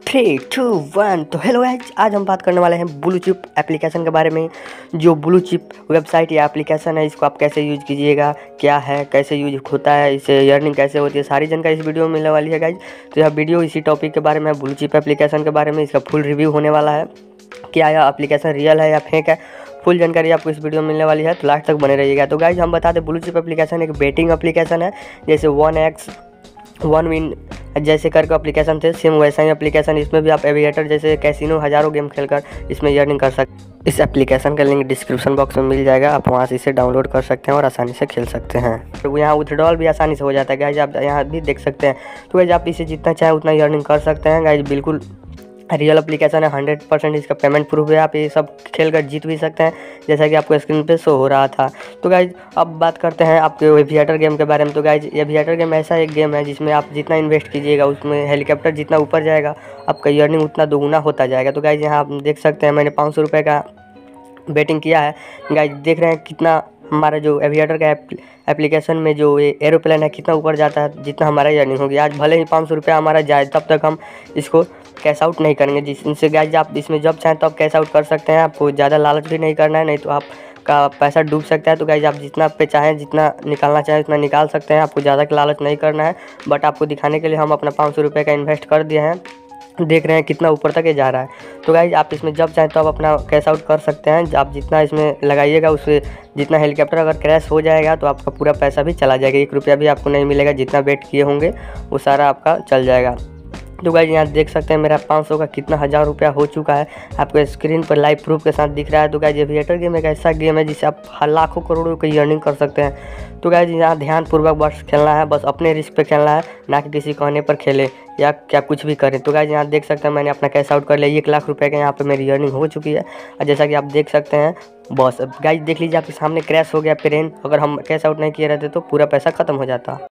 Three two one. तो hello guys, आज हम बात करने वाले हैं ब्लू चिप एप्लीकेशन के बारे में। जो ब्लू चिप वेबसाइट या एप्लीकेशन है, इसको आप कैसे यूज कीजिएगा, क्या है, कैसे यूज होता है, इससे अर्निंग कैसे होती है, सारी जानकारी इस वीडियो में मिलने वाली है गाइस। तो यह वीडियो इसी टॉपिक के बारे में है, ब्लू चिप एप्लीकेशन के बारे में। इसका फुल रिव्यू होने वाला है, क्या यह एप्लीकेशन रियल है या फेक है, फुल जानकारी आपको इस वीडियो में मिलने वाली है। तो लास्ट तक बने रहिएगा। तो गाइस हम बता दें, ब्लू चिप एप्लीकेशन एक बेटिंग एप्लीकेशन है। जैसे 1x 1 विन जैसे करके एप्लीकेशन थे, सेम वैसा ही एप्लीकेशन। इसमें भी आप एविएटर जैसे कैसीनो हज़ारों गेम खेलकर इसमें अर्निंग कर सकते। इस एप्लीकेशन का लिंक डिस्क्रिप्शन बॉक्स में मिल जाएगा, आप वहां से इसे डाउनलोड कर सकते हैं और आसानी से खेल सकते हैं। तो यहाँ विथड्रॉल भी आसानी से हो जाता है गाइज, आप यहाँ भी देख सकते हैं। तो गाइज आप इसे जितना चाहे उतना अर्निंग कर सकते हैं गाइज। बिल्कुल रियल एप्लीकेशन है, 100% इसका पेमेंट प्रूफ है। आप ये सब खेल कर जीत भी सकते हैं, जैसा कि आपको स्क्रीन पे शो हो रहा था। तो गाइज अब बात करते हैं आपके एविएटर गेम के बारे में। तो गाइज एविएटर गेम ऐसा एक गेम है जिसमें आप जितना इन्वेस्ट कीजिएगा, उसमें हेलीकॉप्टर जितना ऊपर जाएगा, आपका अर्निंग उतना दोगुना होता जाएगा। तो गाइज यहाँ आप देख सकते हैं, मैंने 500 रुपये का बेटिंग किया है गाइज। देख रहे हैं कितना हमारा जो एविएटर का एप्लीकेशन में जो ये एरोप्लेन है कितना ऊपर जाता है, जितना हमारा अर्निंग होगी। आज भले ही 500 रुपया हमारा जाए, तब तक हम इसको कैश आउट नहीं करेंगे। जिससे गाइज आप इसमें जब चाहें तब कैश आउट कर सकते हैं। आपको ज़्यादा लालच भी नहीं करना है, नहीं तो आपका पैसा डूब सकता है। तो गाइज आप जितना पे चाहें, जितना निकालना चाहें उतना निकाल सकते हैं। आपको ज़्यादा लालच नहीं करना है, बट आपको दिखाने के लिए हम अपना 500 रुपये का इन्वेस्ट कर दिए हैं। देख रहे हैं कितना ऊपर तक ये जा रहा है। तो गाइज आप इसमें जब चाहें तो आप अपना कैश आउट कर सकते हैं। आप जितना इसमें लगाइएगा, उससे जितना हेलीकॉप्टर अगर क्रैश हो जाएगा तो आपका पूरा पैसा भी चला जाएगा। 1 रुपया भी आपको नहीं मिलेगा। जितना बेट किए होंगे वो सारा आपका चल जाएगा। तो गाइज यहाँ देख सकते हैं मेरा 500 का कितना 1000 रुपया हो चुका है, आपको स्क्रीन पर लाइव प्रूफ के साथ दिख रहा है। तो गाइज एविएटर गेम एक ऐसा गेम है जिससे आप लाखों करोड़ों की अर्निंग कर सकते हैं। तो गाइज यहाँ ध्यानपूर्वक बस खेलना है, बस अपने रिस्क पे खेलना है, ना कि किसी कहने पर खेले या क्या कुछ भी करें। तो गाइज यहाँ देख सकते हैं मैंने अपना कैश आउट कर लिया। 1 लाख रुपये का यहाँ पे मेरी अर्निंग हो चुकी है। और जैसा कि आप देख सकते हैं, बस गाइज देख लीजिए आपके सामने क्रैश हो गया प्लेन। अगर हम कैश आउट नहीं किए रहते तो पूरा पैसा खत्म हो जाता।